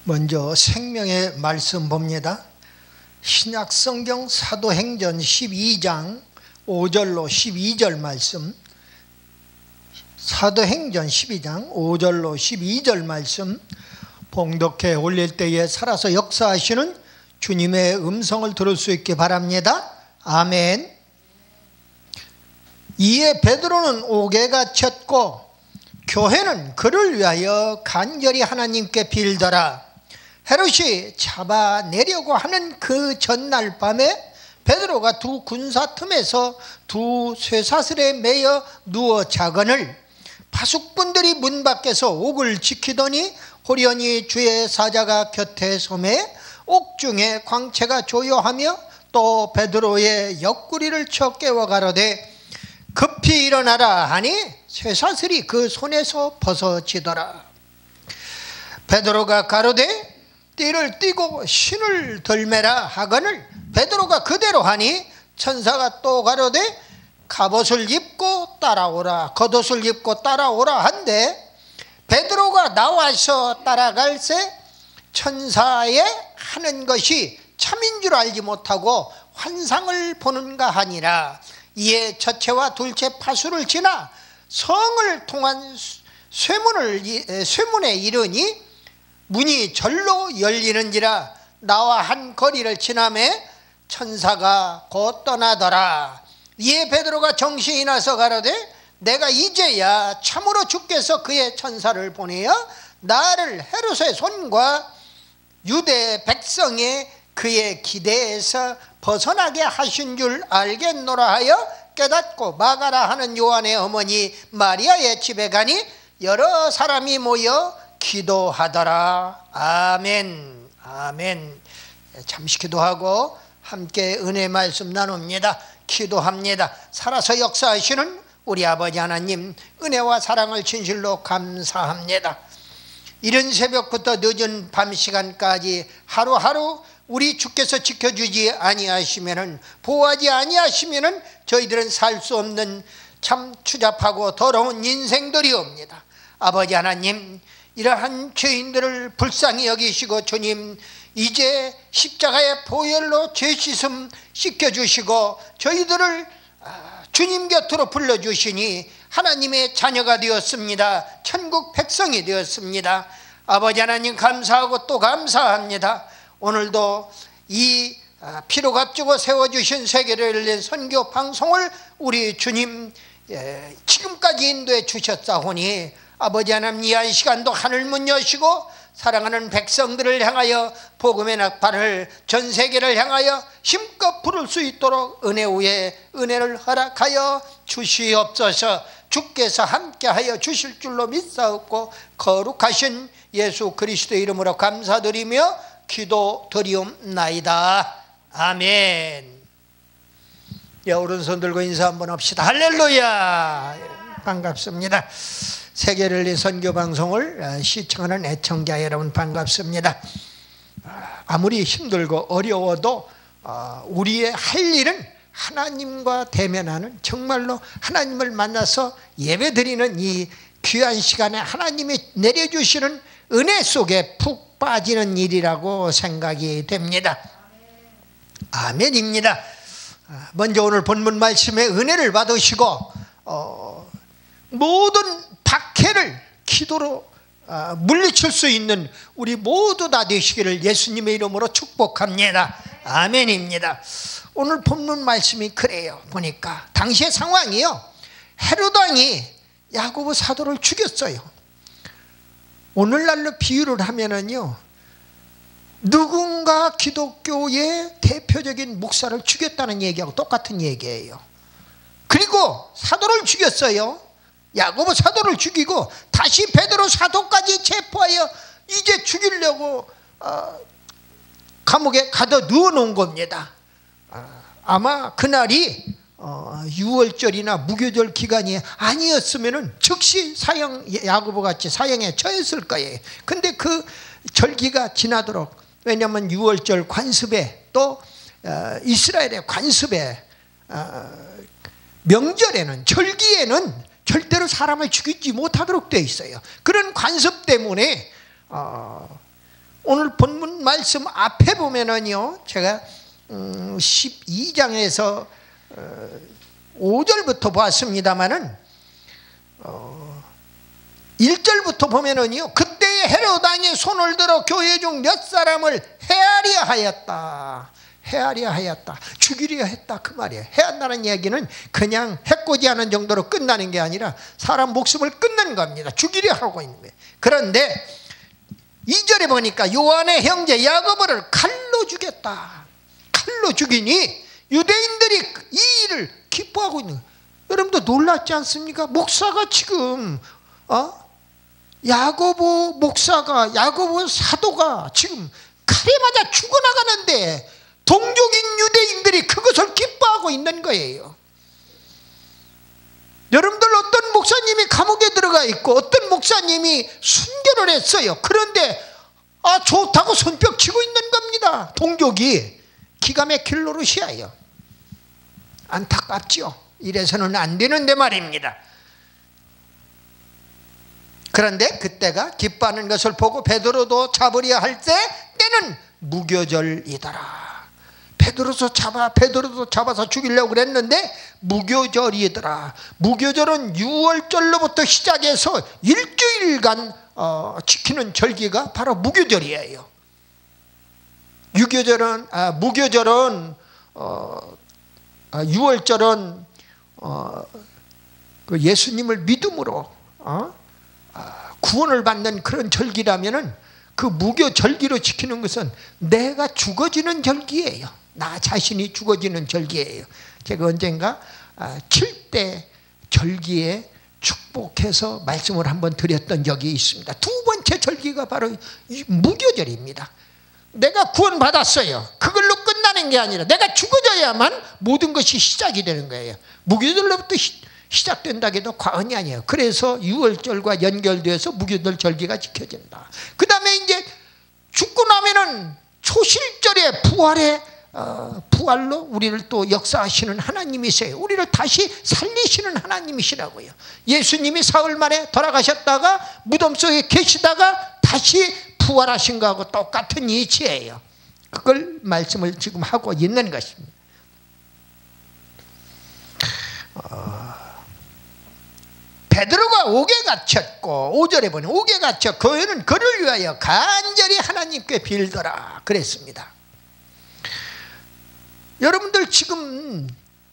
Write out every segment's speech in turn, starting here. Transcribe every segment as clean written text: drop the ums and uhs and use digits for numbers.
먼저 생명의 말씀 봅니다. 신약성경 사도행전 12장 5절로 12절 말씀, 사도행전 12장 5절로 12절 말씀 봉독해 올릴 때에 살아서 역사하시는 주님의 음성을 들을 수 있게 바랍니다. 아멘. 이에 베드로는 옥에 갇혔고 교회는 그를 위하여 간절히 하나님께 빌더라. 헤롯이 잡아내려고 하는 그 전날 밤에 베드로가 두 군사 틈에서 두 쇠사슬에 매여 누워 자거늘 파수꾼들이 문 밖에서 옥을 지키더니 호련히 주의 사자가 곁에 서매 옥중에 광채가 조요하며 또 베드로의 옆구리를 쳐 깨워 가로되 급히 일어나라 하니 쇠사슬이 그 손에서 벗어지더라. 베드로가 가로되 띠를 띠고 신을 들매라 하거늘 베드로가 그대로 하니 천사가 또 가로되 갑옷을 입고 따라오라 겉옷을 입고 따라오라 한데 베드로가 나와서 따라갈새 천사의 하는 것이 참인 줄 알지 못하고 환상을 보는가 하니라. 이에 첫째와 둘째 파수를 지나 성을 통한 쇠문에 이르니 문이 절로 열리는지라. 나와 한 거리를 지나매 천사가 곧 떠나더라. 이에 베드로가 정신이 나서 가로되 내가 이제야 참으로 주께서 그의 천사를 보내어 나를 헤롯의 손과 유대 백성의 그의 기대에서 벗어나게 하신 줄 알겠노라 하여 깨닫고 마가라 하는 요한의 어머니 마리아의 집에 가니 여러 사람이 모여 기도하더라. 아멘. 아멘. 잠시 기도하고 함께 은혜 말씀 나눕니다. 기도합니다. 살아서 역사하시는 우리 아버지 하나님, 은혜와 사랑을 진실로 감사합니다. 이른 새벽부터 늦은 밤 시간까지 하루하루 우리 주께서 지켜주지 아니하시면은, 보호하지 아니하시면은 저희들은 살 수 없는 참 추잡하고 더러운 인생들이옵니다. 아버지 하나님, 이러한 죄인들을 불쌍히 여기시고 주님 이제 십자가의 보혈로 죄 씻음 씻겨주시고 저희들을 주님 곁으로 불러주시니 하나님의 자녀가 되었습니다. 천국 백성이 되었습니다. 아버지 하나님 감사하고 또 감사합니다. 오늘도 이 피로 값주고 세워주신 세계를 열린 선교 방송을 우리 주님 지금까지 인도해 주셨사오니 아버지 하나님 이 한 시간도 하늘문 여시고 사랑하는 백성들을 향하여 복음의 낙파를 전 세계를 향하여 힘껏 부를 수 있도록 은혜 위에 은혜를 허락하여 주시옵소서. 주께서 함께하여 주실 줄로 믿사옵고 거룩하신 예수 그리스도의 이름으로 감사드리며 기도드리옵나이다. 아멘. 오른손 들고 인사 한번 합시다. 할렐루야. 반갑습니다. 세계를 열린 선교방송을 시청하는 애청자 여러분 반갑습니다. 아무리 힘들고 어려워도 우리의 할 일은 하나님과 대면하는, 정말로 하나님을 만나서 예배드리는 이 귀한 시간에 하나님이 내려주시는 은혜 속에 푹 빠지는 일이라고 생각이 됩니다. 아멘입니다. 먼저 오늘 본문 말씀에 은혜를 받으시고 모든 박해를 기도로 물리칠 수 있는 우리 모두 다 되시기를 예수님의 이름으로 축복합니다. 아멘입니다. 오늘 본문 말씀이 그래요. 보니까 당시의 상황이요, 헤롯 왕이 야고보 사도를 죽였어요. 오늘날로 비유를 하면은요, 누군가 기독교의 대표적인 목사를 죽였다는 얘기하고 똑같은 얘기예요. 그리고 사도를 죽였어요. 야고보 사도를 죽이고 다시 베드로 사도까지 체포하여 이제 죽이려고 감옥에 가둬 누워놓은 겁니다. 아마 그날이 유월절이나 무교절 기간이 아니었으면 즉시 사형, 야고보같이 사형에 처했을 거예요. 근데 그 절기가 지나도록, 왜냐하면 유월절 관습에 또 이스라엘의 관습에 명절에는, 절기에는 절대로 사람을 죽이지 못하도록 되어 있어요. 그런 관습 때문에 오늘 본문 말씀 앞에 보면은요, 제가 12장에서 5절부터 보았습니다마는 1절부터 보면은요, 그때에 헤롯 왕이 손을 들어 교회 중 몇 사람을 해하려 하였다. 해하려 하였다. 죽이려 했다. 그 말이에요. 해한다는 얘기는 그냥 해코지하는 정도로 끝나는 게 아니라 사람 목숨을 끊는 겁니다. 죽이려 하고 있는 거예요. 그런데 2절에 보니까 요한의 형제 야고보를 칼로 죽였다. 칼로 죽이니 유대인들이 이 일을 기뻐하고 있는 거예요. 여러분도 놀랍지 않습니까? 목사가 지금 야고보 목사가, 야고보 사도가 지금 칼에 맞아 죽어나가는데 동족인 유대인들이 그것을 기뻐하고 있는 거예요. 여러분들, 어떤 목사님이 감옥에 들어가 있고 어떤 목사님이 순교를 했어요. 그런데 좋다고 손뼉 치고 있는 겁니다. 동족이. 기가 막힐 노릇이에요. 안타깝죠. 이래서는 안 되는데 말입니다. 그런데 그때가 기뻐하는 것을 보고 베드로도 잡으려 할 때는 무교절이더라. 베드로도 잡아서 죽이려고 그랬는데 무교절이더라. 무교절은 6월절로부터 시작해서 일주일간 지키는 절기가 바로 무교절이에요. 무교절은 6월절은 그 예수님을 믿음으로 구원을 받는 그런 절기라면은 그 무교절기로 지키는 것은 내가 죽어지는 절기예요. 나 자신이 죽어지는 절기예요. 제가 언젠가 7대 절기에 축복해서 말씀을 한번 드렸던 적이 있습니다. 두 번째 절기가 바로 무교절입니다. 내가 구원받았어요. 그걸로 끝나는 게 아니라 내가 죽어져야만 모든 것이 시작이 되는 거예요. 무교절로부터 시작된다고 해도 과언이 아니에요. 그래서 6월절과 연결돼서 무교절 절기가 지켜진다. 그 다음에 이제 죽고 나면은 초실절에 부활로 우리를 또 역사하시는 하나님이세요. 우리를 다시 살리시는 하나님이시라고요. 예수님이 사흘 만에 돌아가셨다가 무덤 속에 계시다가 다시 부활하신 거하고 똑같은 이치예요. 그걸 말씀을 지금 하고 있는 것입니다. 베드로가 옥에 갇혔고 5절에 보니 옥에 갇혀 교회는 그를 위하여 간절히 하나님께 빌더라 그랬습니다. 여러분들, 지금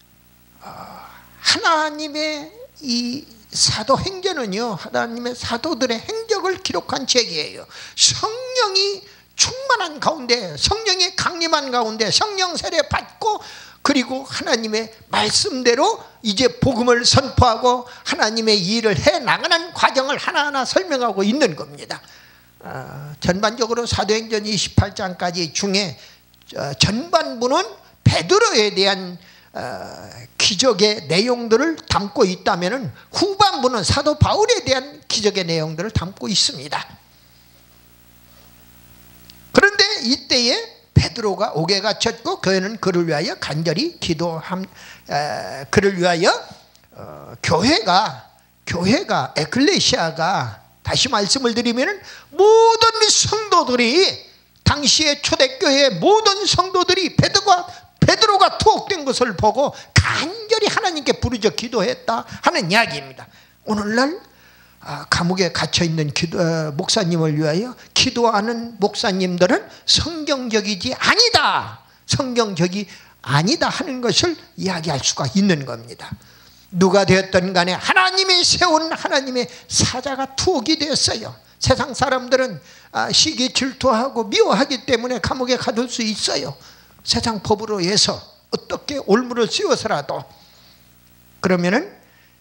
하나님의 이 사도행전은요, 하나님의 사도들의 행적을 기록한 책이에요. 성령이 충만한 가운데, 성령이 강림한 가운데 성령 세례 받고, 그리고 하나님의 말씀대로 이제 복음을 선포하고 하나님의 일을 해나가는 과정을 하나하나 설명하고 있는 겁니다. 전반적으로 사도행전 28장까지 중에 전반부는 베드로에 대한 기적의 내용들을 담고 있다면 후반부는 사도 바울에 대한 기적의 내용들을 담고 있습니다. 그런데 이때에 베드로가 옥에 갇혔고 교회는 그를 위하여 간절히 그를 위하여 교회가 에클레시아가, 다시 말씀을 드리면 모든 성도들이, 당시의 초대교회의 모든 성도들이 베드로가 투옥된 것을 보고 간절히 하나님께 부르짖어 기도했다 하는 이야기입니다. 오늘날 감옥에 갇혀있는 목사님을 위하여 기도하는 목사님들은 성경적이지 아니다, 성경적이 아니다 하는 것을 이야기할 수가 있는 겁니다. 누가 되었든 간에 하나님이 세운 하나님의 사자가 투옥이 되었어요. 세상 사람들은 시기 질투하고 미워하기 때문에 감옥에 가둘 수 있어요. 세상 법으로 해서 어떻게 올무를 씌워서라도. 그러면은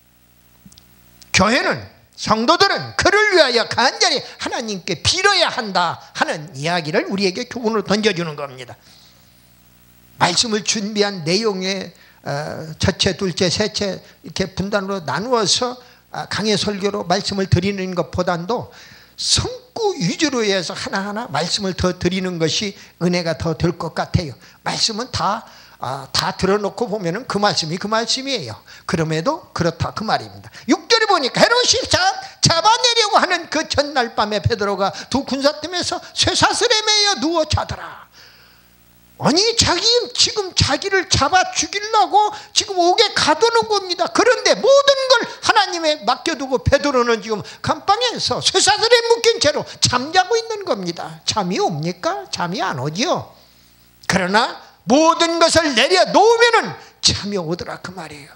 교회는, 성도들은 그를 위하여 간절히 하나님께 빌어야 한다 하는 이야기를 우리에게 교훈으로 던져주는 겁니다. 말씀을 준비한 내용에 첫째, 둘째, 셋째 이렇게 분단으로 나누어서 강해 설교로 말씀을 드리는 것보다도 성구 위주로 해서 하나하나 말씀을 더 드리는 것이 은혜가 더 될 것 같아요. 말씀은 다 다 들어놓고 보면은 그 말씀이 그 말씀이에요. 그럼에도 그렇다 그 말입니다. 6절에 보니까 헤롯이 잡아내려고 하는 그 전날 밤에 베드로가 두 군사팀에서 쇠사슬에 매여 누워 자더라. 아니 지금 자기를 잡아 죽이려고 지금 옥에 가두는 겁니다. 그런데 모든 걸 하나님에 맡겨두고 베드로는 지금 감방에서 쇠사슬에 묶인 채로 잠자고 있는 겁니다. 잠이 옵니까? 잠이 안 오지요. 그러나 모든 것을 내려놓으면은 잠이 오더라 그 말이에요.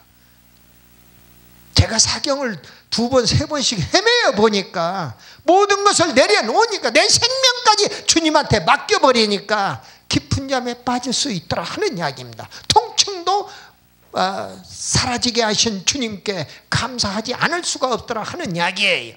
제가 사경을 2번 3번씩 헤매어 보니까 모든 것을 내려놓으니까 내 생명까지 주님한테 맡겨버리니까 깊은 잠에 빠질 수 있더라 하는 이야기입니다. 통증도 사라지게 하신 주님께 감사하지 않을 수가 없더라 하는 이야기예요.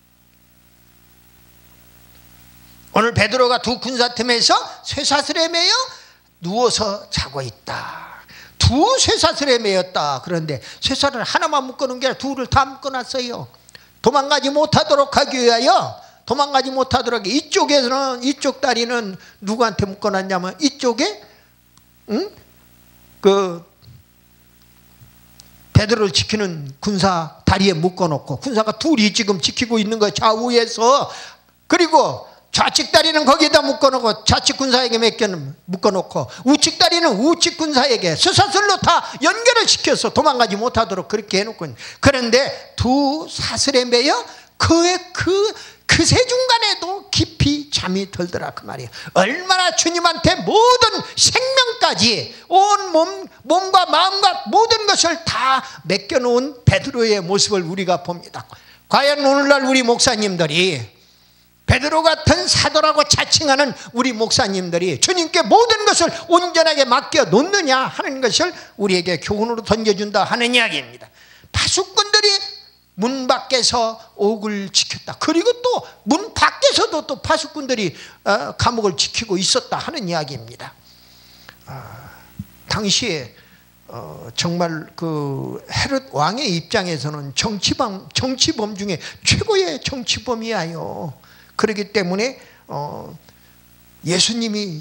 오늘 베드로가 두 군사팀에서 쇠사슬에 매여 누워서 자고 있다. 두 쇠사슬에 매였다. 그런데 쇠사슬을 하나만 묶어놓은 게 아니라 둘을 다 묶어놨어요. 도망가지 못하도록 하기 위하여, 도망가지 못하도록, 이쪽에서는, 이쪽 다리는 누구한테 묶어놨냐면 이쪽에 그 베드로를 지키는 군사 다리에 묶어놓고, 군사가 둘이 지금 지키고 있는 거예요, 좌우에서. 그리고 좌측 다리는 거기에다 묶어놓고 좌측 군사에게 묶어놓고 우측 다리는 우측 군사에게 쇠사슬로 다 연결을 시켜서 도망가지 못하도록 그렇게 해놓고, 그런데 두 사슬에 매여 그새 중간에도 깊이 잠이 들더라 그 말이에요. 얼마나 주님한테 모든 생명까지 온 몸과 마음과 모든 것을 다 맡겨놓은 베드로의 모습을 우리가 봅니다. 과연 오늘날 우리 목사님들이, 베드로 같은 사도라고 자칭하는 우리 목사님들이 주님께 모든 것을 온전하게 맡겨 놓느냐 하는 것을 우리에게 교훈으로 던져준다 하는 이야기입니다. 파수꾼들이 문 밖에서 옥을 지켰다. 그리고 또 문 밖에서도 또 파수꾼들이 감옥을 지키고 있었다 하는 이야기입니다. 당시에 정말 그 헤롯 왕의 입장에서는 정치범 중에 최고의 정치범이에요. 그렇기 때문에 예수님이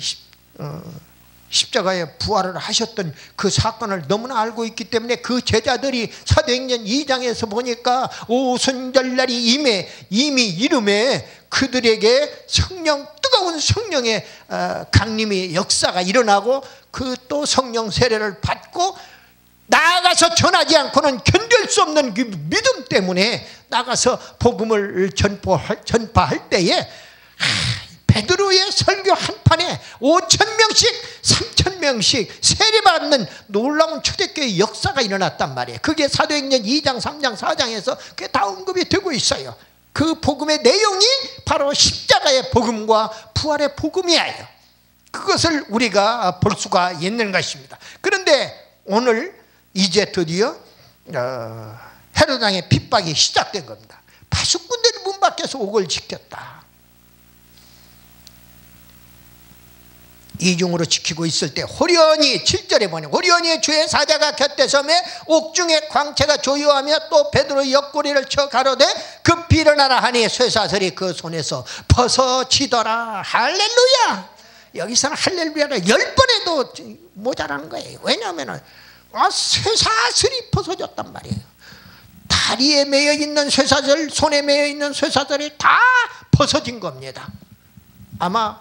십자가에 부활을 하셨던 그 사건을 너무나 알고 있기 때문에 그 제자들이 사도행전 2장에서 보니까 오순절날이 이미 이름에 그들에게 뜨거운 성령의 강림의 역사가 일어나고 그 또 성령 세례를 받고 나아가서 전하지 않고는 견딜 수 없는 그 믿음 때문에 나가서 복음을 전파할 때에 베드로의 설교 한 판에 5,000명씩 3,000명씩 세례받는 놀라운 초대교회 역사가 일어났단 말이에요. 그게 사도행전 2장 3장 4장에서 그게 다 언급이 되고 있어요. 그 복음의 내용이 바로 십자가의 복음과 부활의 복음이에요. 그것을 우리가 볼 수가 있는 것입니다. 그런데 오늘 이제 드디어 헤롯 왕의 핍박이 시작된 겁니다. 파수꾼들이 문 밖에서 옥을 지켰다. 이중으로 지키고 있을 때 호련히, 7절에 보니 호련히 주의 사자가 곁에 서매 옥중에 광채가 조요하며 또 베드로의 옆구리를 쳐 가로되 급히 일어나라 하니 쇠사슬이 그 손에서 벗어지더라. 할렐루야. 여기서는 할렐루야를 10번 해도 모자라는 거예요. 왜냐하면 쇠사슬이 벗어졌단 말이에요. 다리에 매여 있는 쇠사슬, 손에 매여 있는 쇠사슬이 다 벗어진 겁니다. 아마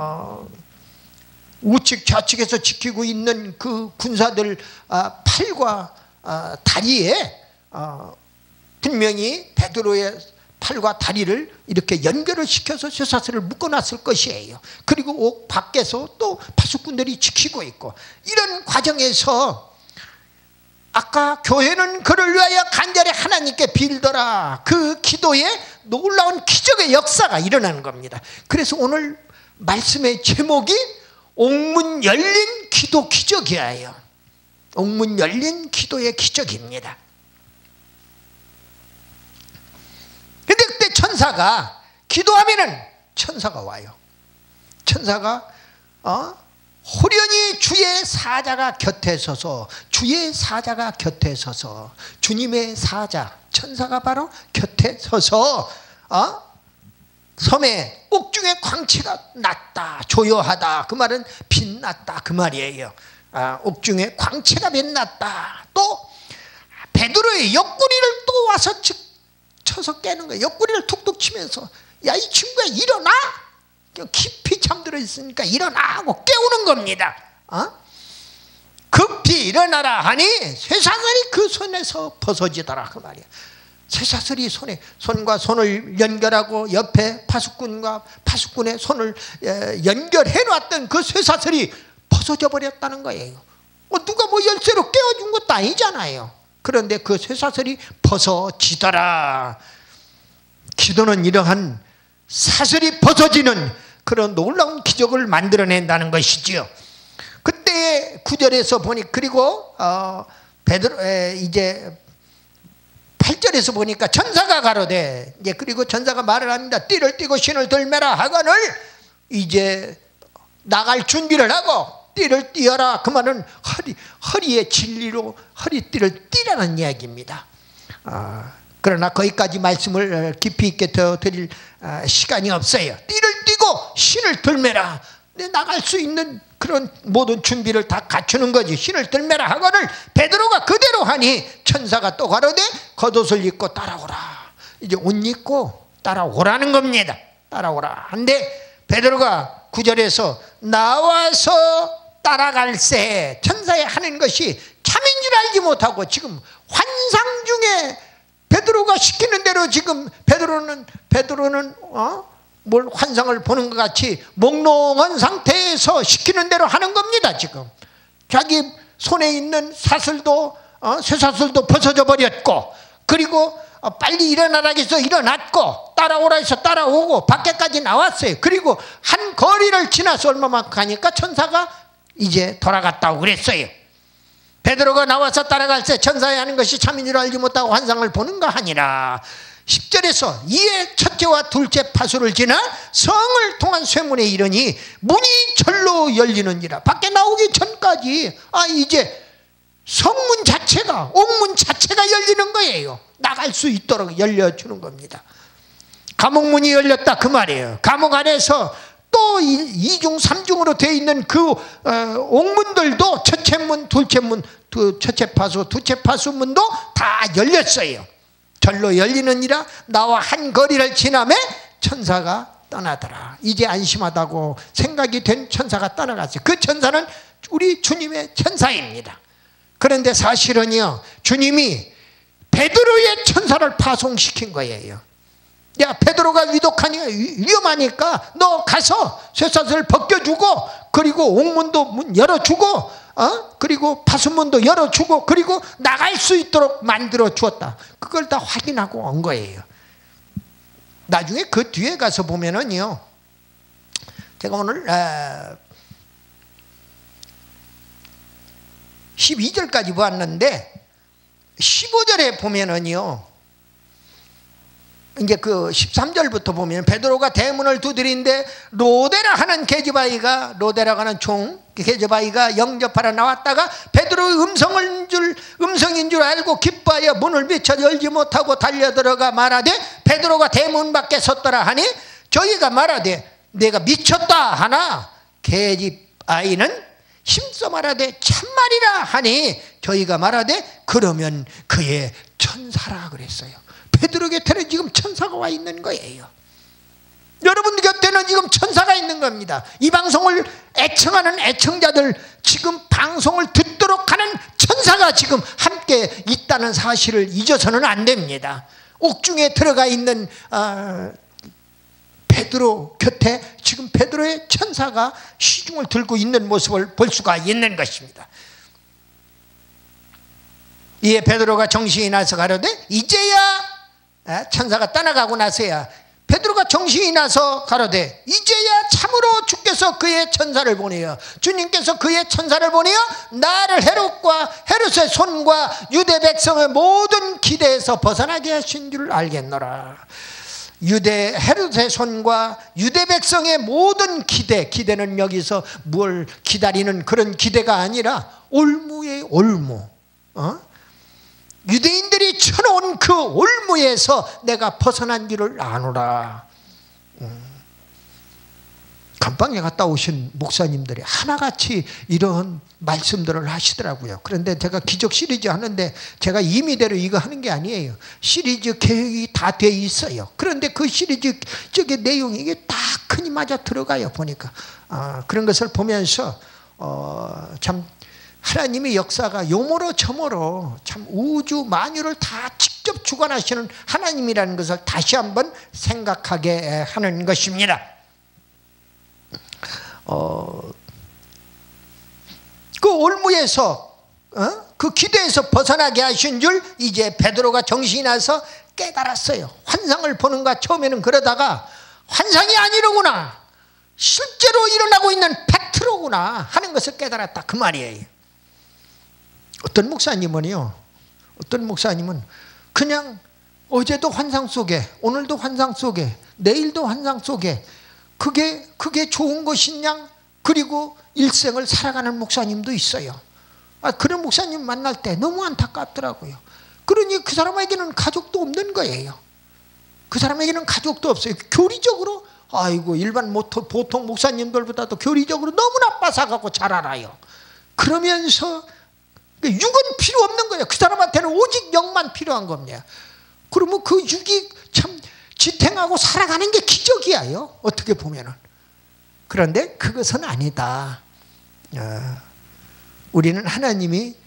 우측 좌측에서 지키고 있는 그 군사들 팔과 다리에 분명히 베드로의 팔과 다리를 이렇게 연결을 시켜서 쇠사슬을 묶어놨을 것이에요. 그리고 옥 밖에서 또 파수꾼들이 지키고 있고, 이런 과정에서 아까 교회는 그를 위하여 간절히 하나님께 빌더라, 그 기도에 놀라운 기적의 역사가 일어나는 겁니다. 그래서 오늘 말씀의 제목이 옥문 열린 기도 기적이에요. 옥문 열린 기도의 기적입니다. 근데 그때 천사가 기도하면은 천사가 와요. 천사가 호련히 주의 사자가 곁에 서서, 주의 사자가 곁에 서서, 주님의 사자 천사가 바로 곁에 서서 섬에 옥중에 광채가 났다, 조요하다, 그 말은 빛났다 그 말이에요. 옥중에 광채가 빛났다. 또 베드로의 옆구리를 또 와서 쳐서 깨는 거예요. 옆구리를 툭툭 치면서 야, 이 친구야 일어나. 깊이 잠들어 있으니까 일어나 하고 깨우는 겁니다. 급히 일어나라 하니 쇠사슬이 그 손에서 벗어지더라 그 말이야. 쇠사슬이 손과 손을 연결하고 옆에 파수꾼과 파수꾼의 손을 연결해 놨던 그 쇠사슬이 벗어져 버렸다는 거예요. 누가 뭐 열쇠로 깨워준 것도 아니잖아요. 그런데 그 쇠사슬이 벗어지더라. 기도는 이러한 사슬이 벗어지는 그런 놀라운 기적을 만들어낸다는 것이지요. 그때 9절에서 보니 그리고 베드로 이제 8절에서 보니까 천사가 가로되 이제 그리고 천사가 말을 합니다. 띠를 띠고 신을 들매라 하거늘 이제 나갈 준비를 하고 띠를 띠어라. 그 말은 허리에 진리로 허리띠를 띠라는 이야기입니다. 그러나 거기까지 말씀을 깊이 있게 더 드릴 시간이 없어요. 띠를 띠고 신을 들매라. 나갈 수 있는 그런 모든 준비를 다 갖추는 거지. 신을 들매라 하거늘 베드로가 그대로 하니 천사가 또 가로되 겉옷을 입고 따라오라. 이제 옷 입고 따라오라는 겁니다. 따라오라. 한데 베드로가 9절에서 나와서 따라갈새 천사의 하는 것이 참인 줄 알지 못하고 지금 환상 중에 베드로가 시키는 대로 지금 베드로는 뭘 환상을 보는 것 같이 몽롱한 상태에서 시키는 대로 하는 겁니다. 지금 자기 손에 있는 사슬도 쇠사슬도 벗어져 버렸고 그리고 빨리 일어나라 해서 일어났고 따라오라 해서 따라오고 밖에까지 나왔어요. 그리고 한 거리를 지나서 얼마만큼 가니까 천사가 이제 돌아갔다고 그랬어요. 베드로가 나와서 따라갈새 천사의 하는 것이 참인 줄 알지 못하고 환상을 보는가 하니라. 10절에서 이에 첫째와 둘째 파수를 지나 성을 통한 쇠문에 이르니 문이 절로 열리는지라. 밖에 나오기 전까지 이제 성문 자체가 옥문 자체가 열리는 거예요. 나갈 수 있도록 열려주는 겁니다. 감옥문이 열렸다 그 말이에요. 감옥 안에서 또 2중 3중으로 되어 있는 그 옥문들도 첫째 문 둘째 문 첫째 파수 둘째 파수 문도 다 열렸어요. 절로 열리느니라. 나와 한 거리를 지나매 천사가 떠나더라. 이제 안심하다고 생각이 된 천사가 떠나갔어요. 그 천사는 우리 주님의 천사입니다. 그런데 사실은요 주님이 베드로의 천사를 파송시킨 거예요. 야 베드로가 위험하니까 너 가서 쇠사슬을 벗겨주고 그리고 옥문도 문 열어주고 그리고 파수문도 열어주고 그리고 나갈 수 있도록 만들어 주었다. 그걸 다 확인하고 온 거예요. 나중에 그 뒤에 가서 보면은요 제가 오늘 12절까지 보았는데 15절에 보면은요 이제 그 13절부터 보면 베드로가 대문을 두드린데 로데라 하는 계집아이가 로데라고 하는 종 계집아이가 영접하러 나왔다가 베드로의 음성인 줄 알고 기뻐하여 문을 비쳐 열지 못하고 달려들어가 말하되 베드로가 대문 밖에 섰더라 하니 저희가 말하되 내가 미쳤다 하나 계집아이는 힘써 말하되 참말이라 하니 저희가 말하되 그러면 그의 천사라 그랬어요. 베드로 곁에는 지금 천사가 와 있는 거예요. 여러분 곁에는 지금 천사가 있는 겁니다. 이 방송을 애청하는 애청자들 지금 방송을 듣도록 하는 천사가 지금 함께 있다는 사실을 잊어서는 안 됩니다. 옥중에 들어가 있는 베드로 곁에 지금 베드로의 천사가 시중을 들고 있는 모습을 볼 수가 있는 것입니다. 이에 베드로가 정신이 나서 가로되 이제야 천사가 떠나가고 나서야 베드로가 정신이 나서 가로되 이제야 참으로 주께서 그의 천사를 보내어 주님께서 그의 천사를 보내어 나를 헤롯의 손과 유대 백성의 모든 기대에서 벗어나게 하신 줄 알겠노라. 헤롯의 손과 유대 백성의 모든 기대는 여기서 뭘 기다리는 그런 기대가 아니라 올무의 올무 유대인들이 쳐놓은 그 올무에서 내가 벗어난 줄을 아노라. 감방에 갔다 오신 목사님들이 하나같이 이런 말씀들을 하시더라고요. 그런데 제가 기적 시리즈 하는데 제가 임의대로 이거 하는 게 아니에요. 시리즈 계획이 다 돼 있어요. 그런데 그 시리즈 쪽의 내용이 이게 딱 흔히 맞아 들어가요. 보니까 그런 것을 보면서 참 하나님의 역사가 요모로 저모로 참 우주 만유를 다 직접 주관하시는 하나님이라는 것을 다시 한번 생각하게 하는 것입니다. 그 올무에서 그 기도에서 벗어나게 하신 줄 이제 베드로가 정신이 나서 깨달았어요. 환상을 보는 거 처음에는 그러다가 환상이 아니로구나, 실제로 일어나고 있는 베드로구나 하는 것을 깨달았다 그 말이에요. 어떤 목사님은 그냥 어제도 환상 속에, 오늘도 환상 속에, 내일도 환상 속에 그게 좋은 것이냐, 그리고 일생을 살아가는 목사님도 있어요. 그런 목사님 만날 때 너무 안타깝더라고요. 그러니 그 사람에게는 가족도 없는 거예요. 그 사람에게는 가족도 없어요. 교리적으로 일반 보통 목사님들보다도 교리적으로 너무나 빠삭하고 잘 알아요. 그러면서 육은 필요 없는 거예요. 그 사람한테는 오직 영만 필요한 겁니다. 그러면 그 육이 참 지탱하고 살아가는 게 기적이에요. 어떻게 보면은. 그런데 그것은 아니다. 우리는 하나님이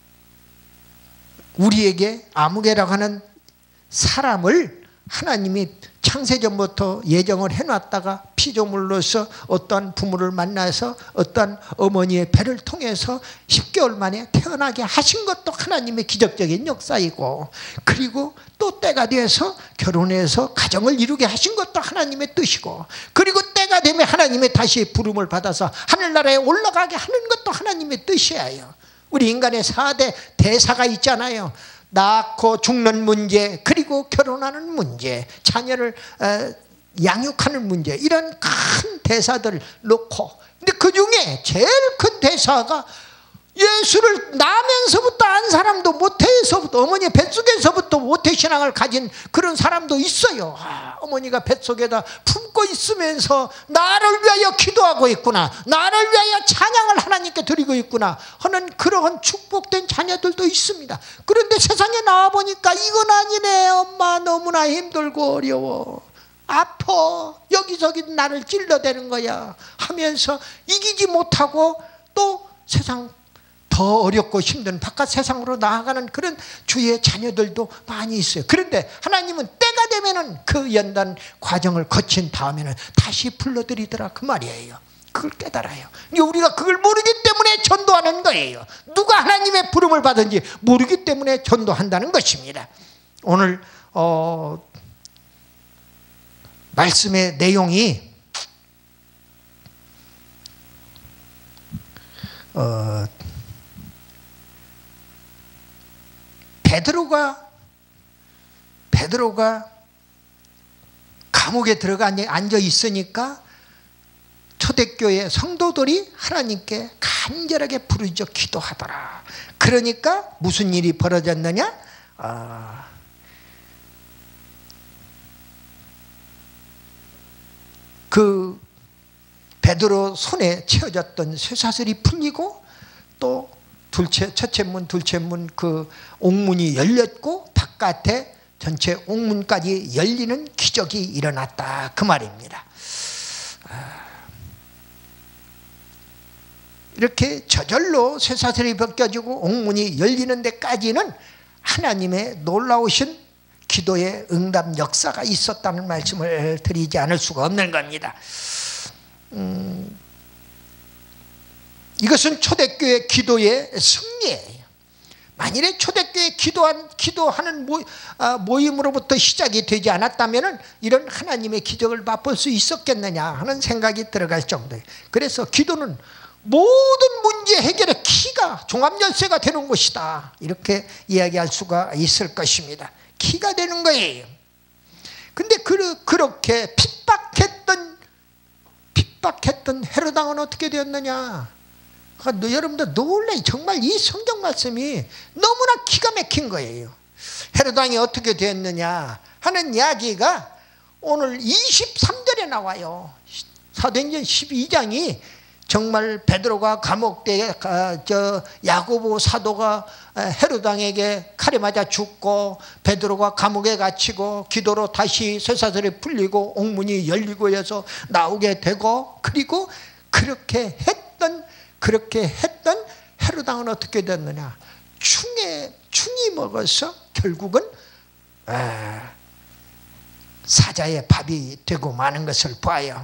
우리에게 아무개라고 하는 사람을 하나님이 창세전부터 예정을 해놨다가 피조물로서 어떤 부모를 만나서 어떤 어머니의 배를 통해서 10개월 만에 태어나게 하신 것도 하나님의 기적적인 역사이고, 그리고 또 때가 돼서 결혼해서 가정을 이루게 하신 것도 하나님의 뜻이고, 그리고 때가 되면 하나님의 다시 부름을 받아서 하늘나라에 올라가게 하는 것도 하나님의 뜻이에요. 우리 인간의 4대 대사가 있잖아요. 낳고 죽는 문제, 그리고 결혼하는 문제, 자녀를 양육하는 문제, 이런 큰 대사들을 놓고, 근데 그 중에 제일 큰 대사가 예수를 나면서부터 안 사람도 모태에서부터, 어머니 뱃속에서부터 모태신앙을 가진 그런 사람도 있어요. 어머니가 뱃속에다 품고 있으면서 나를 위하여 기도하고 있구나, 나를 위하여 찬양을 하나님께 드리고 있구나 하는 그러한 축복된 자녀들도 있습니다. 그런데 세상에 나와보니까 이건 아니네, 엄마 너무나 힘들고 어려워, 아파, 여기저기 나를 찔러대는 거야 하면서 이기지 못하고 또 세상 더 어렵고 힘든 바깥 세상으로 나아가는 그런 주의 자녀들도 많이 있어요. 그런데 하나님은 때가 되면은 그 연단 과정을 거친 다음에는 다시 불러들이더라 그 말이에요. 그걸 깨달아요. 우리가 그걸 모르기 때문에 전도하는 거예요. 누가 하나님의 부름을 받은지 모르기 때문에 전도한다는 것입니다. 오늘 말씀의 내용이 베드로가 감옥에 들어가 앉아 있으니까 초대교회 성도들이 하나님께 간절하게 부르짖어 기도하더라. 그러니까 무슨 일이 벌어졌느냐? 그 베드로 손에 채워졌던 쇠사슬이 풀리고 또 첫째 문, 둘째 문 그 옥문이 열렸고 바깥에 전체 옥문까지 열리는 기적이 일어났다 그 말입니다. 이렇게 저절로 쇠사슬이 벗겨지고 옥문이 열리는 데까지는 하나님의 놀라우신 기도의 응답 역사가 있었다는 말씀을 드리지 않을 수가 없는 겁니다. 이것은 초대교회 기도의 승리예요. 만일에 초대교회 기도하는 모임으로부터 시작이 되지 않았다면 이런 하나님의 기적을 맛볼 수 있었겠느냐 하는 생각이 들어갈 정도예요. 그래서 기도는 모든 문제 해결의 키가 종합열쇠가 되는 것이다, 이렇게 이야기할 수가 있을 것입니다. 키가 되는 거예요. 근데 그렇게 핍박했던 헤롯 왕은 어떻게 되었느냐? 여러분들 놀라요. 정말 이 성경 말씀이 너무나 기가 막힌 거예요. 헤롯 왕이 어떻게 되었느냐 하는 이야기가 오늘 23절에 나와요. 사도행전 12장이 정말 베드로가 감옥대에 야고보 사도가 헤롯 왕에게 칼에 맞아 죽고 베드로가 감옥에 gat히고 기도로 다시 쇠사슬에 풀리고 옥문이 열리고 해서 나오게 되고, 그리고 그렇게 했던 헤롯 왕은 어떻게 됐느냐, 충이 먹어서 결국은 사자의 밥이 되고 마는 것을 봐요.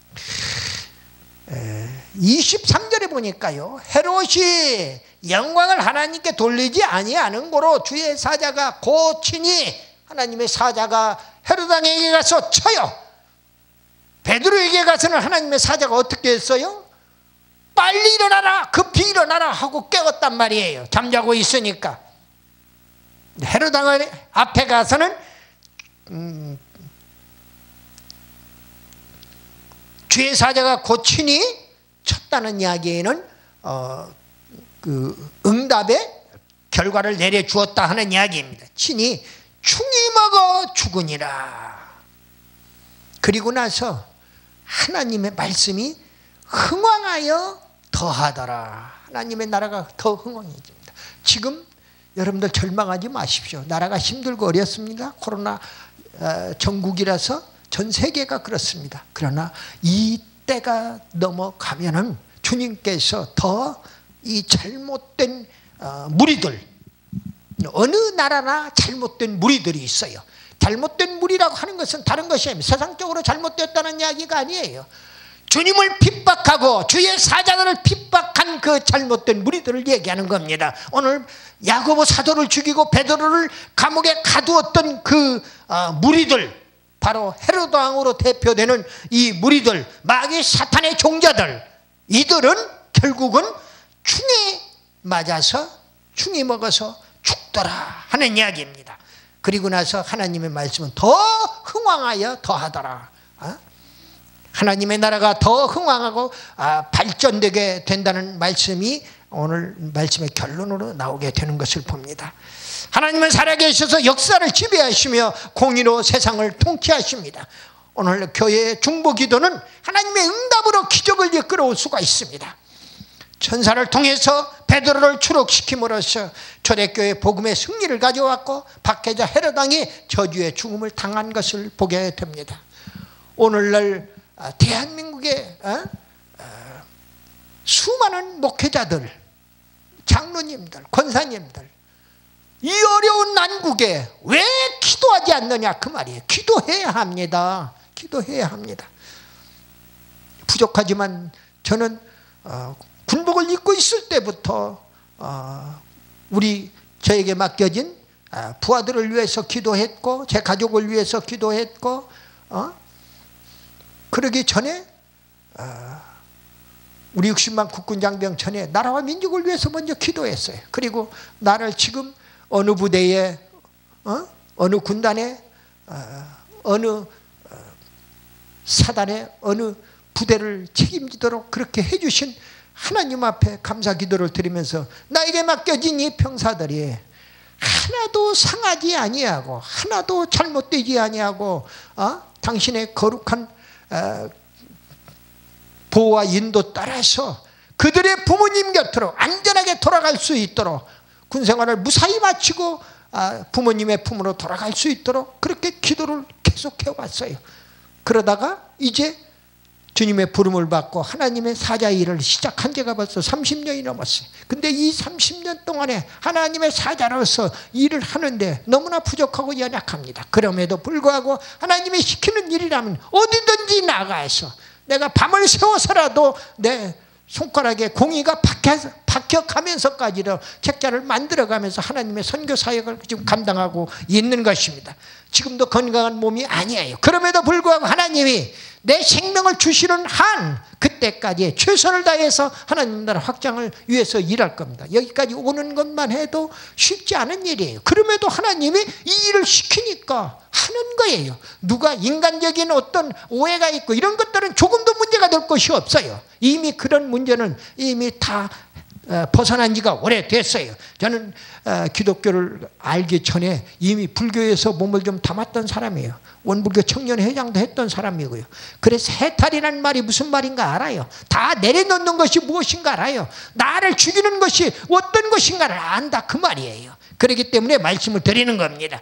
23절에 보니까요, 헤롯이 영광을 하나님께 돌리지 아니하는 고로 주의 사자가 곧 친히, 하나님의 사자가 헤롯 왕에게 가서 쳐요. 베드로에게 가서는 하나님의 사자가 어떻게 했어요? 빨리 일어나라, 급히 일어나라 하고 깨웠단 말이에요. 잠자고 있으니까. 헤롯 왕 앞에 가서는 주의 사자가 곧 친히 쳤다는 이야기에는 그 응답의 결과를 내려주었다 하는 이야기입니다. 친히 충이 먹어 죽으니라. 그리고 나서 하나님의 말씀이 흥왕하여 더하더라. 하나님의 나라가 더 흥왕해집니다. 지금 여러분들 절망하지 마십시오. 나라가 힘들고 어렵습니다. 코로나 전국이라서 전 세계가 그렇습니다. 그러나 이 때가 넘어가면은 주님께서 더 이 잘못된 무리들, 어느 나라나 잘못된 무리들이 있어요. 잘못된 무리라고 하는 것은 다른 것이 아닙니다. 세상적으로 잘못됐다는 이야기가 아니에요. 주님을 핍박하고 주의 사자들을 핍박한 그 잘못된 무리들을 얘기하는 겁니다. 오늘 야고보 사도를 죽이고 베드로를 감옥에 가두었던 그 무리들, 바로 헤롯 왕으로 대표되는 이 무리들, 마귀 사탄의 종자들, 이들은 결국은 충에 맞아서 충이 먹어서 죽더라 하는 이야기입니다. 그리고 나서 하나님의 말씀은 더 흥왕하여 더하더라. 하나님의 나라가 더 흥왕하고 발전되게 된다는 말씀이 오늘 말씀의 결론으로 나오게 되는 것을 봅니다. 하나님은 살아계셔서 역사를 지배하시며 공의로 세상을 통치하십니다. 오늘 교회의 중보기도는 하나님의 응답으로 기적을 이끌어올 수가 있습니다. 천사를 통해서 베드로를 추록시킴으로써 초대교회 복음의 승리를 가져왔고 박해자 헤롯 왕이 저주의 죽음을 당한 것을 보게 됩니다. 오늘날 대한민국의 수많은 목회자들, 장로님들, 권사님들, 이 어려운 난국에 왜 기도하지 않느냐 그 말이에요. 기도해야 합니다. 기도해야 합니다. 부족하지만 저는 군복을 입고 있을 때부터 저에게 맡겨진 부하들을 위해서 기도했고 제 가족을 위해서 기도했고 그러기 전에 우리 60만 국군 장병 전에 나라와 민족을 위해서 먼저 기도했어요. 그리고 나를 지금 어느 부대에 어느 군단에 어느 사단에 어느 부대를 책임지도록 그렇게 해주신 하나님 앞에 감사 기도를 드리면서 나에게 맡겨진 이 병사들이 하나도 상하지 아니하고 하나도 잘못되지 아니하고 당신의 거룩한 보호와 인도 따라서 그들의 부모님 곁으로 안전하게 돌아갈 수 있도록 군생활을 무사히 마치고 부모님의 품으로 돌아갈 수 있도록 그렇게 기도를 계속해 왔어요. 그러다가 이제 주님의 부름을 받고 하나님의 사자의 일을 시작한 지가 벌써 30년이 넘었어요. 근데 이 30년 동안에 하나님의 사자로서 일을 하는데 너무나 부족하고 연약합니다. 그럼에도 불구하고 하나님이 시키는 일이라면 어디든지 나가서 내가 밤을 새워서라도 내 손가락에 공의가 박혀가면서까지도 책자를 만들어가면서 하나님의 선교 사역을 지금 감당하고 있는 것입니다. 지금도 건강한 몸이 아니에요. 그럼에도 불구하고 하나님이 내 생명을 주시는 한 그때까지 최선을 다해서 하나님 나라 확장을 위해서 일할 겁니다. 여기까지 오는 것만 해도 쉽지 않은 일이에요. 그럼에도 하나님이 이 일을 시키니까 하는 거예요. 누가 인간적인 어떤 오해가 있고 이런 것들은 조금도 문제가 될 것이 없어요. 이미 그런 문제는 이미 다 벗어난 지가 오래됐어요. 저는 기독교를 알기 전에 이미 불교에서 몸을 좀 담았던 사람이에요. 원불교 청년회장도 했던 사람이고요. 그래서 해탈이라는 말이 무슨 말인가 알아요. 다 내려놓는 것이 무엇인가 알아요. 나를 죽이는 것이 어떤 것인가를 안다, 그 말이에요. 그렇기 때문에 말씀을 드리는 겁니다.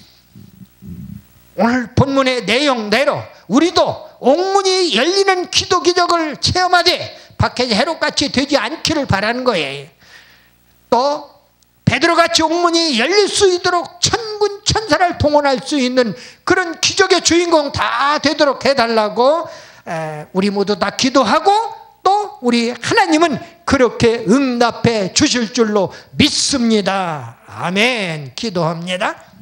오늘 본문의 내용대로 우리도 옥문이 열리는 기도 기적을 체험하되 박해자 헤롯같이 되지 않기를 바라는 거예요. 또 베드로같이 옥문이 열릴 수 있도록 천군 천사를 동원할 수 있는 그런 기적의 주인공 다 되도록 해달라고 우리 모두 다 기도하고, 또 우리 하나님은 그렇게 응답해 주실 줄로 믿습니다. 아멘. 기도합니다.